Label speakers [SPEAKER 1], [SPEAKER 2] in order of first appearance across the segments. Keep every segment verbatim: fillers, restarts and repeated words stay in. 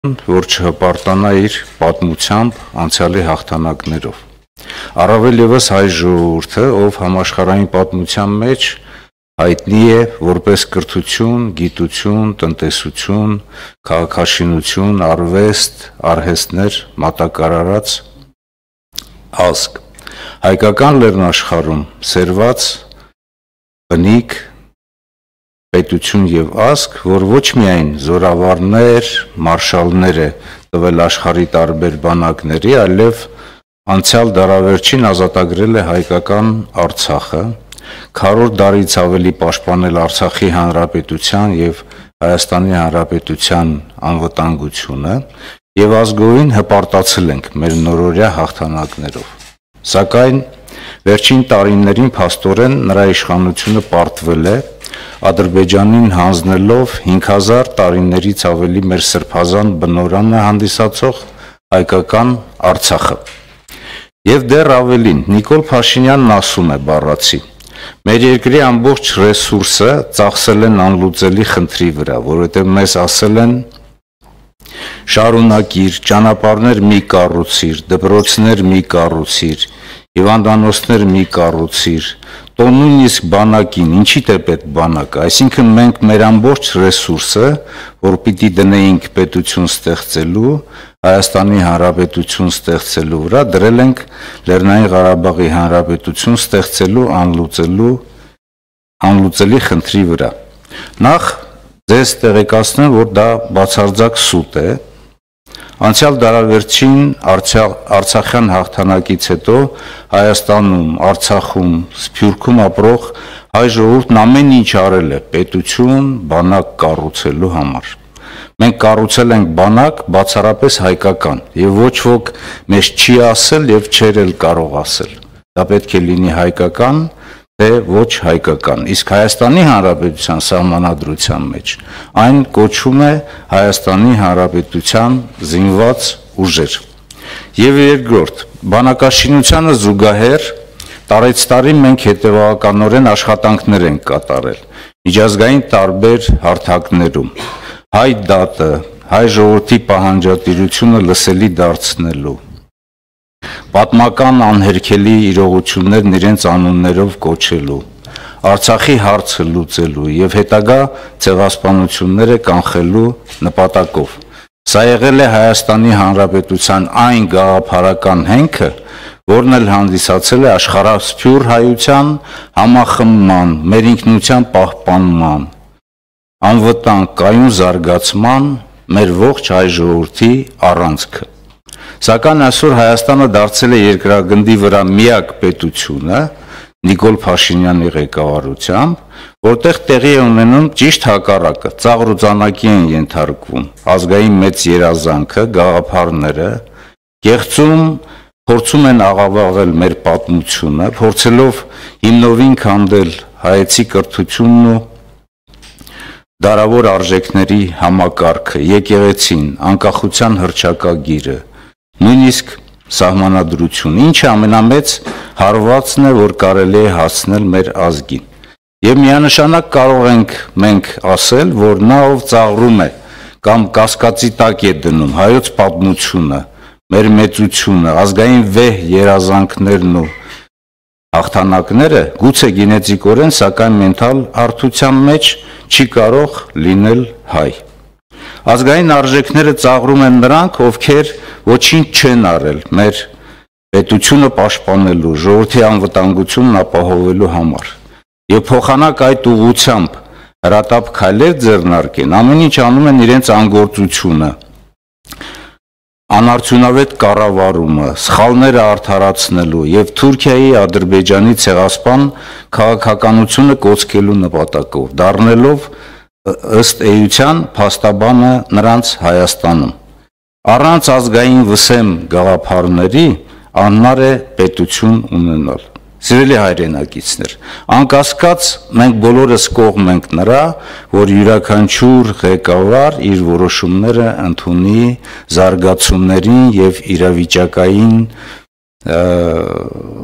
[SPEAKER 1] որ չհպարտանա իր պատմությամբ անցյալի հաղթանակներով։ Առավել ևս հայ ժողովուրդը, ով համաշխարհային պատմության մեջ հայտնի է որպես կրթություն, գիտություն, տնտեսություն, քաղաքաշինություն, արվեստ, արհեստներ մատակարարած ազգ։ Հայկական լեռնաշխարհում սերված բնիկ պետություն եւ ազգ, որ ոչ միայն զորավարներ, մարշալներ է տվել աշխարհի տարբեր բանակների, այլև անցյալ դարավերջին ազատագրել է հայկական Արցախը, քառորդ դարից ավելի պաշտպանել Արցախի հանրապետության եւ Հայաստանի հանրապետության անվտանգությունը եւ ազգովին հպարտացել ենք մեր նորօրյա հաղթանակներով։ Սակայն վերջին տարիներին փաստորեն նրա իշխանությունը պարտվել է Ադրբեջանին հանձնելով հինգ հազար տարիներից ավելի մեր սրբազան բնօրանը հանդիսացող հայկական Արցախը։ Եվ դեռ ավելին, Նիկոլ Փաշինյանն ասում է բառացի. մեր երկրի ամբողջ ռեսուրսը ծախսել են անլուծելի խնդրի վրա, որովհետև մեզ ասել են շարունակիր, ճանապարհներ մի կառուցիր, դպրոցներ մի կառուցիր, հիվանդանոցներ մի կառուցիր, տո նույնիսկ բանակին, ինչի՞ է պետք բանակը, այսինքն մենք մեր ամբողջ ռեսուրսը, որ պիտի դնեինք պետություն ստեղծելու, Հայաստանի Հանրապետություն ստեղծելու վրա, դրել ենք Լեռնային Ղարաբաղի Հանրապետություն ստեղծելու անլուծելու անլուծելի խնդրի վրա։ Նախ ձեզ տեղեկացնեմ, որ դա բացարձակ սուտ է։ Անցյալ դարավերջին Արցախյան հաղթանակից հետո Հայաստանում, Արցախում, Սփյուռքում ապրող հայ ժողովուրդն ամեն ինչ արել է պետություն, բանակ կառուցելու համար։ Մենք կառուցել ենք բանակ բացառապես հայկական եւ ոչ ոք մեզ չի ասել եւ չէր էլ կարող ասել։ Դա պետք է լինի հայկական, թե ոչ հայկական։ Իսկ Հայաստանի Հանրապետության սահմանադրության մեջ այն կոչվում է Հայաստանի Հանրապետության զինված ուժեր։ Եվ երկրորդ, բանակաշինությանը զուգահեռ տարեց տարի մենք հետևականորեն աշխատանքներ ենք կատարել միջազգային տարբեր հարթակներում։ Հայ դատը, հայ ժողովրդի պահանջատիրությունը լսելի դարձնելու, պատմական անհերքելի իրողություններն իրենց անուններով կոչելու, Արցախի հարցը լուծելու եւ հետագա ցեղասպանությունները կանխելու նպատակով։ Սա եղել է Հայաստանի Հանրապետության այն գաղափարական հենքը, որն էլ հանդիսացել է աշխարհասփյուռ հայության համախմբման, մեր ինքնության պահպանման, անվտանգ կայուն զարգացման, մեր ողջ հայ ժողովրդի առանցքը։ Սակայն այսօր Հայաստանը դարձել է երկրագնդի վրա միակ պետությունը Նիկոլ Փաշինյանի ղեկավարությամբ, որտեղ տեղի է ունենում ճիշտ հակառակը, ծաղրուծանակի են ենթարկվում ազգային մեծ երազանքը, գաղափարները, կեղծում փորձում են աղավաղել մեր պատմությունը, փորձելով հիմնովին քանդել հայեցի կրթությունն ու դարավոր արժեքների համակարգը, եկեղեցին, անկախության հռչակագիրը, նույնիսկ սահմանադրությունը, ինչը ամենամեծ հարվածն է, որ կարելի է հասնել մեր ազգին։ Եվ միանշանակ կարող ենք մենք ասել, որ նա ով ծաղրում է կամ կասկածի տակ է դնում հայոց պատմությունը, մեր մեծությունը, ազգային վեհ երազանքներն ու հաղթանակները, գուցե գենետիկորեն, սակայն մենթալ հարթության մեջ չի կարող լինել հայ։ Ազգային արժեքները ծաղրում են նրանք, ովքեր ոչինչ չեն արել մեր պետությունը պաշտպանելու, ժողովրդի անվտանգությունն ապահովելու համար։ Եվ փոխանակ այդ ուղղությամբ հրատապ քայլեր ձեռնարկեն, ամեն ինչ անում են իրենց անգործությունը, անարդյունավետ կառավարումը, սխալները արդարացնելու եւ Թուրքիայի, Ադրբեջանի ցեղասպան քաղաքականությունը կոծկելու նպատակով, դառնելով ըստ էության փաստաբանը նրանց Հայաստանում։ Առանց ազգային վսեմ գաղափարների անհնար է պետություն ունենալ։ Սիրելի հայրենակիցներ, անկասկած մենք բոլորս կողմ ենք նրա, որ յուրաքանչյուր ղեկավար իր որոշումները ընդունի զարգացումներին եւ իրավիճակային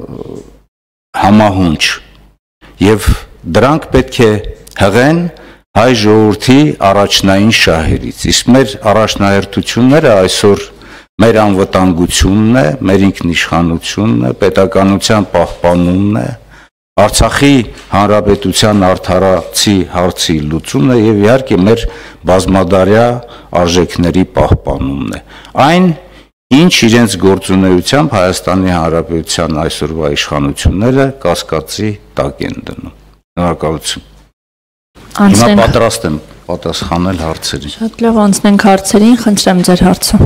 [SPEAKER 1] համահունչ եւ դրանք պետք է հղեն հայ ժողովրդի առաջնային շահերից։ Իսկ մեր առաջնահերթությունները այսօր մեր անվտանգությունն է, մեր ինքնիշխանությունն է, պետականության պահպանումն է, Արցախի հանրապետության արդարացի հարցի լուծումն է եւ իհարկե մեր բազմադարյա արժեքների պահպանումն է։ Այն, ինչ իրենց գործունեությամբ Հայաստանի Հանրապետության այսօրվա իշխանությունները կասկածի տակ են դնում։ Շնորհակալություն։ Հիմա պատրաստ եմ պատասխանել հարցերին։
[SPEAKER 2] Շատ լավ, անցնենք հարցերին, խնդրեմ ձեր հարցը։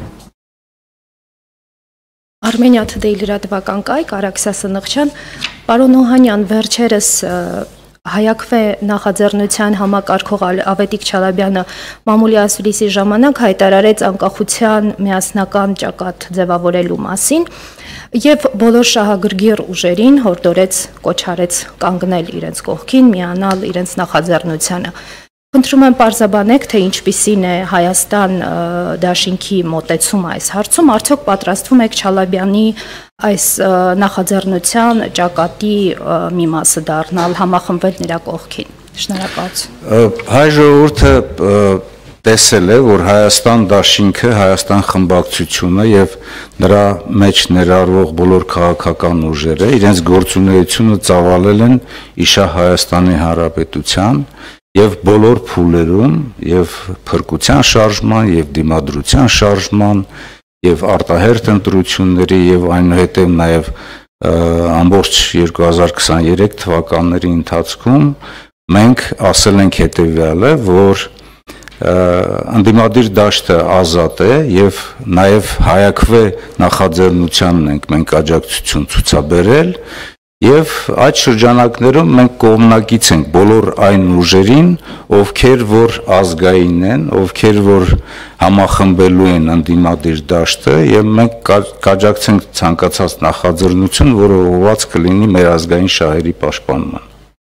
[SPEAKER 3] Armenia Today լրատվական կայք, Արաքսիա Սնխչյան, պարոն Օհանյան, վերջերս հայակվե նախաձեռնության համակարգող Ավետիք Չալաբյանը մամուլի ասուլիսի ժամանակ հայտարարեց անկախության միասնական ճակատ ձևավորելու մասին եւ բոլոր շահագրգիռ ուժերին հորդորեց, կոչարեց կանգնել իրենց կողքին, միանալ իրենց նախաձեռնությանը։ Խնդրում եմ պարզաբանեք, թե ինչպիսին է Հայաստան դաշինքի մոտեցումը այս հարցում, արդյոք պատրաստվում եք Չալաբյանի այս նախաձեռնության ճակատի մի մասը դառնալ, համախմբվել նրա կողքին։ Շնորհակալություն։
[SPEAKER 1] Հայ ժողովուրդը տեսել է, որ Հայաստան դաշինքը, Հայաստան խմբակցությունը եւ նրա մեջ ներառվող բոլոր քաղաքական ուժերը իրենց գործունեությունը ծավալել են իշահ Հայաստանի Հանրապետության եւ բոլոր փուլերում եւ փրկության շարժման եւ դիմադրության շարժման եւ արտահերթ ընտրությունների եւ այնուհետեւ նաեւ ամբողջ երկու հազար քսաներեք թվականների ընթացքում մենք ասել ենք հետեւյալը, որ անդիմադիր դաշտը ազատ է եւ նաեւ հայակվե նախաձեռնությանն ենք մենք աջակցություն ցուցաբերել Եվ այդ շրջանակներում մենք կողմնակից ենք բոլոր այն ուժերին, ովքեր որ ազգային են, ովքեր որ համախմբելու են ընդդիմադիր դաշտը եւ մենք կաջակցենք ցանկացած նախաձեռնություն, որը ուղղված կլինի մեր ազգային շահերի պաշտպանման։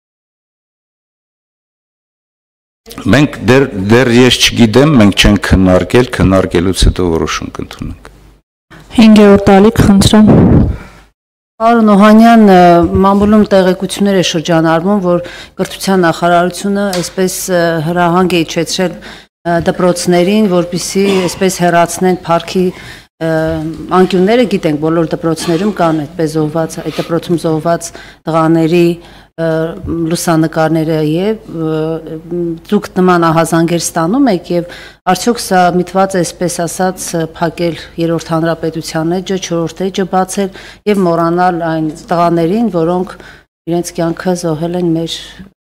[SPEAKER 1] Մենք դեռ դեռ ես չգիտեմ, մենք չենք քննարկել, քննարկելուց հետո որոշում կընդունենք։
[SPEAKER 2] հինգերորդ ալիք խնդրեմ։
[SPEAKER 4] Պարոն Օհանյան, մամուլում տեղեկություններ է շրջանառվում, որ կրթության նախարարությունը այսպես հրահանգ է իջեցրել դպրոցներին, որպեսզի այսպես հեռացնեն փառքի անկյունները, գիտենք բոլոր դպրոցներում կան այդպես զոհված, այդ դպրոցում զոհված տղաների լուսանկարները եւ դուք նման ահազանգեր ստանում եք եւ արդյոք սա միտված է այսպես ասած փակել երրորդ հանրապետության էջը, չորրորդ էջը բացել եւ մոռանալ այն տղաներին, որոնք իրենց կյանքը զոհել են մեր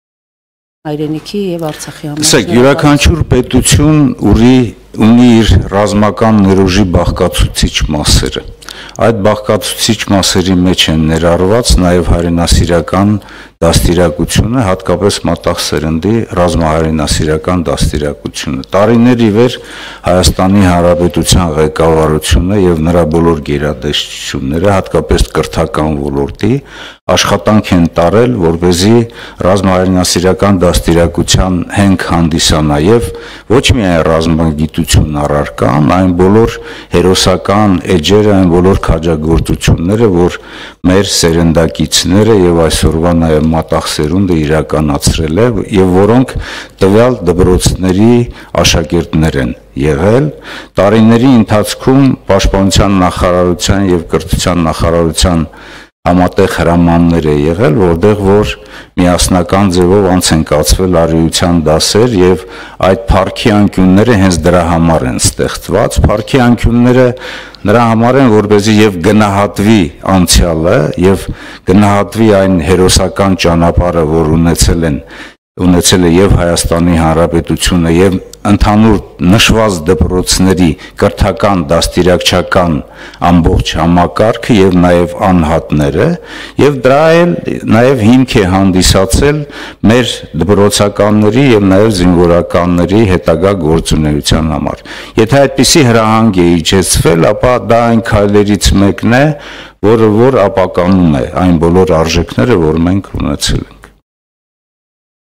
[SPEAKER 4] հայրենիքի եւ Արցախի համար։
[SPEAKER 1] Իսկ յուրաքանչյուր պետություն ունի ունի իր ռազմական ներուժի բաղկացուցիչ մասերը։ Այդ բաղկացուցիչ մասերի մեջ են ներառված նաև հայրենասիրական դաստիարակությունը, հատկապես մատաղ սերնդի ռազմահայրենասիրական դաստիարակությունը։ Տարիներ ի վեր Հայաստանի Հանրապետության ղեկավարությունը եւ նրա բոլոր գերատեսչությունները, հատկապես կրթական ոլորտի, աշխատանք են տարել, որպեսզի ռազմահայրենասիրական դաստիարակության հենք հանդիսանա եւ ոչ միայն ռազմագիտություն առարկան, այն բոլոր հերոսական էջերը, այն բոլոր քաջագործությունները, որ մեր սերնդակիցները եւ այսօրվա նաեւ մատաղ սերունդը իրականացրել է եւ որոնք տվյալ դպրոցների աշակերտներ են եղել տարիների ընթացքում պաշտպանության նախարարության եւ կրթության նախարարության համատեղ հրամաններ է եղել, որտեղ որ միասնական ձևով անց են կացվել արիության դասեր եւ այդ փառքի անկյունները հենց դրա համար են ստեղծված։ Փառքի անկյունները նրա համար են, որպեսզի եւ գնահատվի անցյալը եւ գնահատվի այն հերոսական ճանապարհը, որ ունեցել են ունեցել է եւ Հայաստանի Հանրապետությունը եւ ընդհանուր նշված դպրոցների կրթական դաստիարակչական ամբողջ համակարգը եւ նաեւ անհատները եւ դրա էլ նաեւ հիմք է հանդիսացել մեր դպրոցականների եւ նաեւ զինվորականների հետագա գործունեության համար։ Եթե այդպիսի հրահանգ է իջեցվել, ապա դա այն քայլերից մեկն է, որը որ ապականում է այն բոլոր արժեքները, որ մենք ունեցել ենք։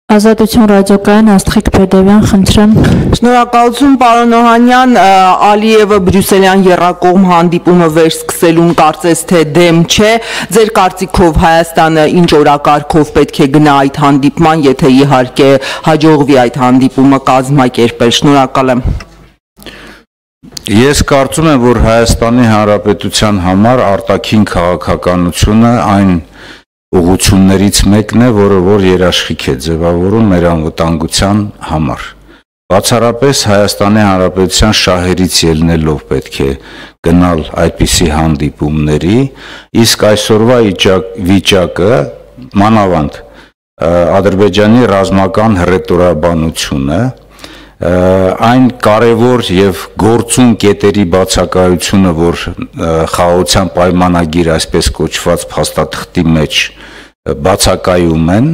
[SPEAKER 2] Ազատություն ռադիոկայան Աստղիկ Բերդևյան, խնդրեմ։
[SPEAKER 5] Շնորհակալություն պարոն Օհանյան, Ալիևը Բրյուսելյան եռակողմ հանդիպումը վերսկսելուն կարծես թե դեմ չէ, ձեր կարծիքով Հայաստանը ինչ օրակարգով պետք է գնա այդ հանդիպման, եթե իհարկե հաջողվի այդ հանդիպումը կազմակերպել։ Շնորհակալ եմ։
[SPEAKER 1] Ես կարծում եմ, որ Հայաստանի Հանրապետության համար արտաքին քաղաքականությունը այն ուղղություններից մեկն է, որը որ երաշխիք է ձևավորում մեր անվտանգության համար։ Բացառապես Հայաստանի Հանրապետության շահերից ելնելով պետք է գնալ այդպիսի հանդիպումների, իսկ այսօրվա վիճակը մանավանդ Ադրբեջանի ռազմական հռետորաբանությունը, այն կարևոր եւ գործուն կետերի բացակայությունը, որ խաղաղության պայմանագիր այսպես կոչված փաստաթղթի մեջ բացակայում են,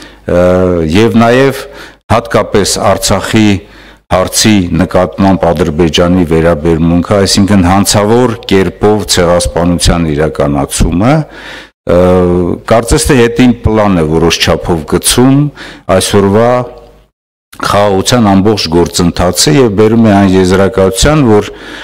[SPEAKER 1] եւ նաեւ հատկապես Արցախի հարցի նկատմամբ Ադրբեջանի վերաբերմունքը, այսինքն հանցավոր կերպով ցեղասպանության իրականացումը, կարծես թե հետին պլան է որոշ չափով գցում այսօրվա խաղաղության ամբողջ գործընթացը եւ բերում է այն եզրակացության, որ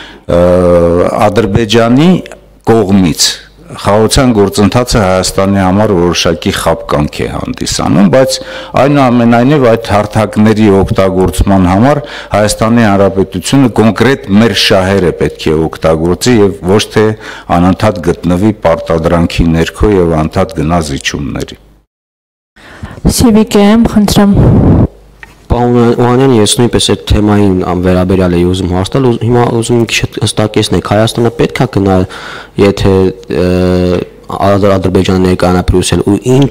[SPEAKER 1] Ադրբեջանի կողմից խաղաղության գործընթացը Հայաստանի համար որոշակի խապկանք է հանդիսանում, բայց այնուամենայնիվ այդ հարթակների օգտագործման համար Հայաստանի Հանրապետությունը կոնկրետ մեր շահերը պետք է օգտագործի եւ ոչ թե անընդհատ գտնվի պարտադրանքի ներքո եւ անընդհատ գնա զիջումների։
[SPEAKER 2] Սիվիկեմ, խնդրեմ։
[SPEAKER 6] Պարոն Օհանյան, ես նույնպես այդ թեմային վերաբերյալ էի ուզում հարցնել, հիմա ուզում եմ քիչ հստակեցնեք, Հայաստանը պետք է գնա, եթե Ադրբեջանը ներկայանա Բրյուսել, ու ինչ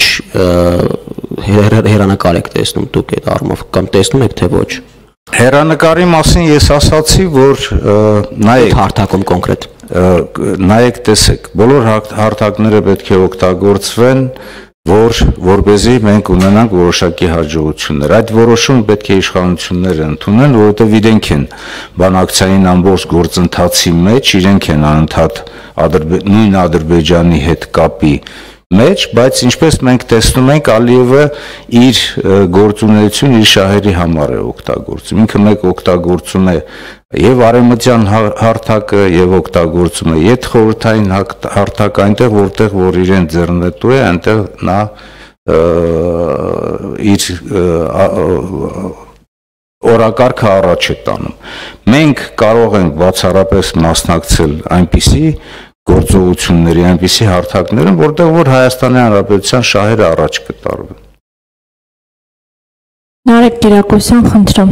[SPEAKER 6] հեռանկար եք տեսնում դուք այդ առումով, կամ տեսնում եք թե ոչ։
[SPEAKER 1] Հեռանկարի մասին ես ասացի, որ նայեք
[SPEAKER 6] հարթակում կոնկրետ։
[SPEAKER 1] Նայեք, տեսեք, բոլոր հարթակները պետք է օգտագործվեն, որ որպեսզի մենք ունենանք որոշակի հաջողություններ։ Այդ որոշումը պետք է իշխանությունները ընդունեն, որովհետև իրենք են բանակցային ամբողջ գործընթացի մեջ, իրենք են անընդհատ նույն Ադրբեջանի հետ կապի մեջ, բայց ինչպես մենք տեսնում ենք, Ալիևը իր գործունեությունը իր շահերի համար է օգտագործում։ Ինքը մեկ օգտագործում է եւ արևմտյան հարթակը եւ օգտագործում է ետ խորհրդային հարթակ, այնտեղ որտեղ որ իրեն ձեռնտու է, այնտեղ նա իր օրակարգը առաջ է տանում։ Մենք կարող ենք բացառապես մասնակցել այնպիսի գործողությունների, այնպիսի հարթակներում, որտեղ որ Հայաստանի Հանրապետության շահերը առաջ կտարվեն։
[SPEAKER 2] Նարեկ Կիրակոսյան, խնդրեմ։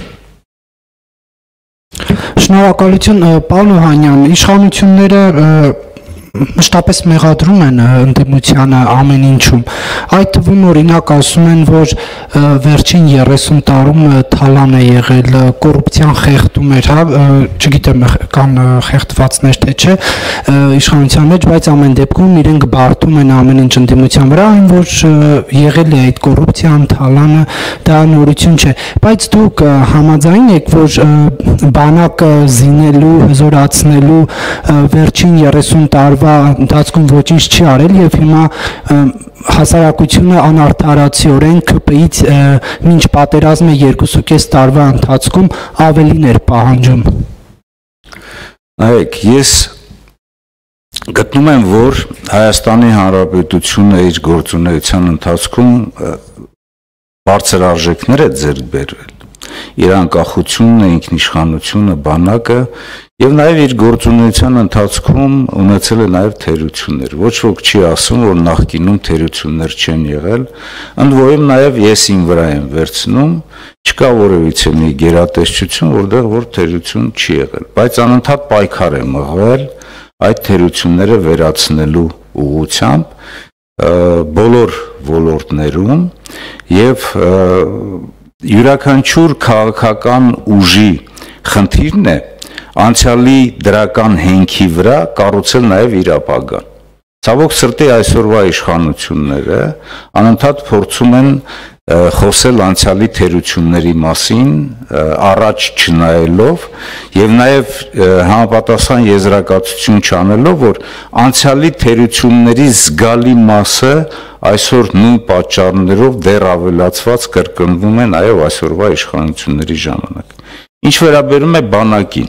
[SPEAKER 7] Շնորհակալություն, պարոն Օհանյան, իշխանությունները մշտապես մեղադրում են ընդդիմությանը ամեն ինչում։ Այդ թվում օրինակ ասում են, որ վերջին երեսուն տարում թալան է եղել, կոռուպցիան խեղդում էր, հա, չգիտեմ կան խեղդվածներ թե չէ իշխանության մեջ, բայց ամեն դեպքում իրենք բարդում են ամեն ինչ ընդդիմության վրա, այն որ եղել է այդ կոռուպցիան, թալանը, դա նորություն չէ, բայց դուք համաձայն եք, որ բանակը զինելու, հզորացնելու վերջին երեսուն տարվա ընթացքում ոչինչ չի արել եւ հիմա հասարակությունը անարդարացիորեն ԿՊ-ից մինչ պատերազմը երկուսուկես տարվա ընթացքում ավելին էր պահանջում։
[SPEAKER 1] Նայեք, ես գտնում եմ, որ Հայաստանի Հանրապետությունը իր գործունեության ընթացքում բարձր արժեքներ է ձեռք բերել։ Իր անկախությունը, ինքնիշխանությունը, բանակը եւ նաեւ իր գործունեության ընթացքում ունեցել է նաեւ թերություններ։ Ոչ ոք չի ասում, որ նախկինում թերություններ չեն եղել, ընդ որում նաեւ ես իմ վրա եմ վերցնում, չկա որևիցե մի գերատեսչություն, որտեղ որ թերություն չի եղել, բայց անընդհատ պայքար է մղվել այդ թերությունները վերացնելու ուղղությամբ բոլոր ոլորտներում եւ յուրաքանչյուր քաղաքական ուժի խնդիրն է անցյալի դրական հենքի վրա կառուցել նաև իր ապագան։ Ցավոք սրտի այսօրվա իշխանությունները անընդհատ փորձում են խոսել անցյալի թերությունների մասին, առաջ չնայելով եւ նաեւ համապատասխան եզրակացություն չանելով, որ անցյալի թերությունների զգալի մասը այսօր նույն պատճառներով դեռ ավելացված կրկնվում է նաեւ այսօրվա իշխանությունների ժամանակ։ Ինչ վերաբերում է բանակին,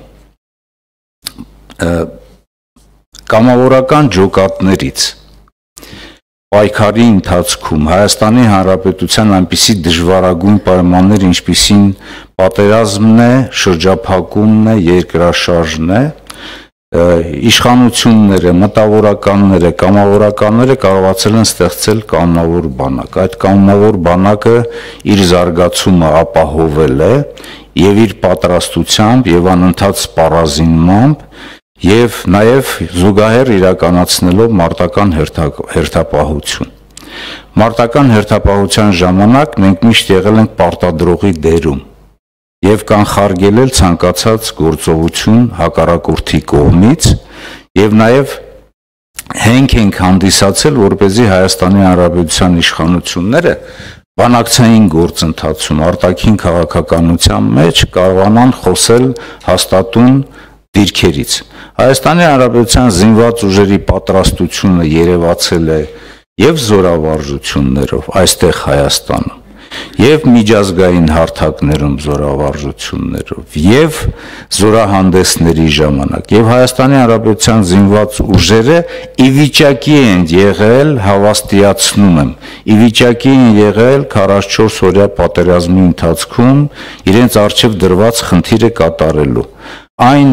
[SPEAKER 1] կամավորական ջոկատներից պայքարի ընթացքում Հայաստանի Հանրապետության այնպիսի դժվարագույն պայմաններ, ինչպիսին պատերազմն է, շրջափակումն է, երկրաշարժն է, իշխանությունները, մտավորականները, կամավորականները կարողացել են ստեղծել կանոնավոր բանակ։ Այդ կանոնավոր բանակը իր զարգացումը ապահովել է եւ իր պատրաստությամբ եւ անընդհատ սպառազինմամբ եւ նաեւ զուգահեռ իրականացնելով մարտական հերթապահություն։ Մարտական հերթապահության ժամանակ մենք միշտ եղել ենք պարտադրողի դերում եւ կանխարգելել ցանկացած գործողություն հակառակորդի կողմից եւ նաեւ հենք ենք հանդիսացել, որպեսզի Հայաստանի Հանրապետության իշխանությունները բանակցային գործընթացում արտաքին քաղաքականության մեջ կարողանան խոսել հաստատուն դիրքերից։ Հայաստանի Հանրապետության զինված ուժերի պատրաստությունը երևացել է եւ զորավարժություններով այստեղ Հայաստանում, եւ միջազգային հարթակներում զորավարժություններով, եւ զորահանդեսների ժամանակ, եւ Հայաստանի Հանրապետության զինված ուժերը ի վիճակի են եղել, հավաստիացնում եմ, ի վիճակի են եղել քառասունչորս օրյա պատերազմի ընթացքում իրենց առջև դրված խնդիրը կատարելու։ Այն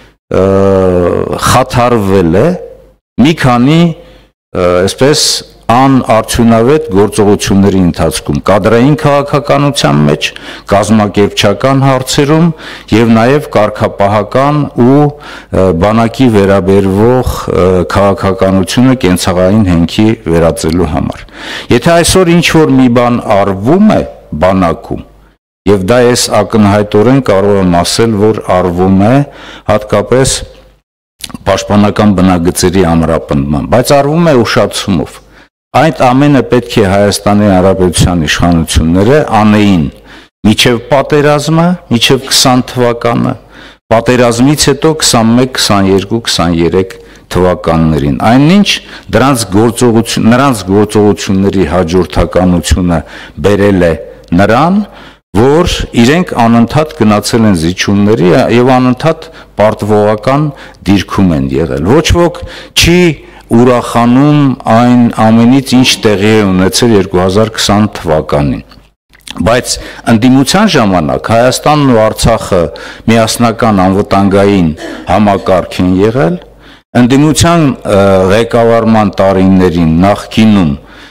[SPEAKER 1] խաթարվել է մի քանի այսպես անարդյունավետ գործողությունների ընթացքում կադրային քաղաքականության մեջ, կազմակերպչական հարցերում եւ նաեւ կարգապահական ու բանակի վերաբերվող քաղաքականությունը կենցաղային հենքի վերածելու համար։ Եթե այսօր ինչ որ մի բան արվում է բանակում, եւ դա ես ակնհայտորեն կարող եմ ասել, որ արվում է հատկապես պաշտպանական բնագծերի ամրապնդման, բայց արվում է ուշացումով։ Այդ ամենը պետք է Հայաստանի Հանրապետության իշխանությունները անեին միջև պատերազմը, միջև քսան թվականը, պատերազմից հետո քսանմեկ, քսաներկու, քսաներեք թվականներին։ Այնինչ դրանց գործողություն, նրանց գործողությունների հաջորդականությունը բերել է նրան, որ իրենք անընդհատ գնացել են զիջումների եւ անընդհատ պարտվողական դիրքում են եղել։ Ոչ ոք չի ուրախանում այն ամենից, ինչ տեղի է ունեցել երկու հազար քսան թվականին։ Բայց ընդդիմության ժամանակ Հայաստանն ու Արցախը միասնական անվտանգային համակարգ են եղել, ընդդիմության ղեկավարման տարիներին նախկինում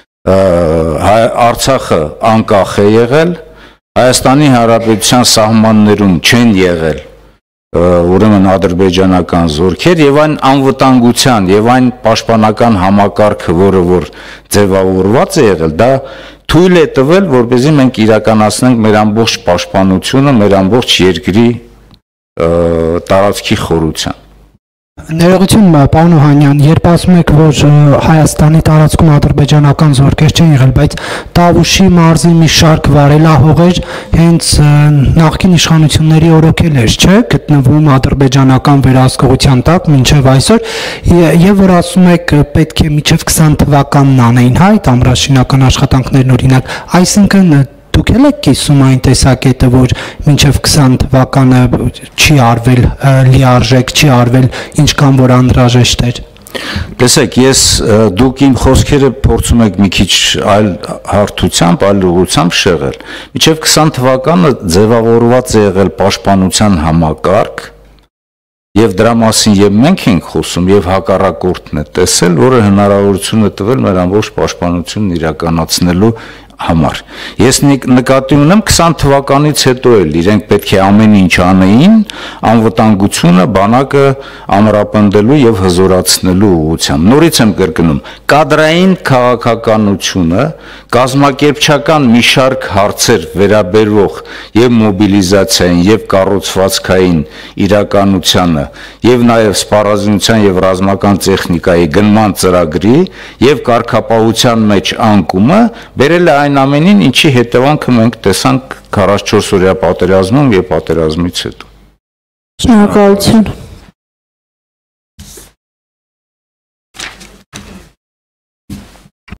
[SPEAKER 1] Արցախը անկախ է եղել, Հայաստանի Հանրապետության սահմաններում չեն եղել ուրեմն ադրբեջանական զորքեր եւ այն անվտանգության եւ այն պաշտպանական համակարգը, որը որ ձևավորված է եղել, դա թույլ է տվել, որպեսզի մենք իրականացնենք մեր ամբողջ պաշտպանությունը, մեր ամբողջ երկրի տարածքի խորության։
[SPEAKER 7] Ներողություն, պարոն Օհանյան, երբ ասում եք, որ Հայաստանի տարածքում ադրբեջանական զորքեր չեն եղել, բայց Տավուշի մարզի մի շարք վարելահողեր հենց նախկին իշխանությունների օրոքելեր, չէ՞, գտնվում ադրբեջանական վերահսկողության տակ մինչև այսօր, եւ որ ասում եք, պետք է մինչև քսան թվականն անեին, հա, այդ ամրաշինական աշխատանքներն օրինակ, այսինքն դուք եք կիսում այն տեսակետը, որ մինչև քսան թվականը չի արվել լիարժեք, չի արվել ինչքան որ անհրաժեշտ էր։
[SPEAKER 1] Տեսեք, ես դուք իմ խոսքերը փորձում եք մի քիչ այլ հարթությամբ, այլ ուղղությամբ շեղել։ Մինչև քսան թվականը ձևավորված է եղել պաշտպանության համակարգ, եւ դրա մասին եւ մենք ենք խոսում եւ հակառակորդն է տեսել, որը հնարավորություն է տվել մեր ամբողջ պաշտպանությունն իրականացնելու համար։ Ես նկատի ունեմ քսան թվականից հետո էլ իրենք պետք է ամեն ինչ անեին անվտանգությունը բանակը ամրապնդելու եւ հզորացնելու ուղղությամբ։ Նորից եմ կրկնում, կադրային քաղաքականությունը, կազմակերպչական մի շարք հարցեր վերաբերող եւ մոբիլիզացիային եւ կառուցվածքային իրականությանը եւ նաեւ սպառազինության եւ ռազմական տեխնիկայի գնման ծրագրի եւ կարգապահության մեջ անկումը բերել է այն ամենին, ինչի հետևանքը մենք տեսանք քառասունչորս օրյա պատերազմում եւ պատերազմից հետո։
[SPEAKER 2] Շնորհակալություն։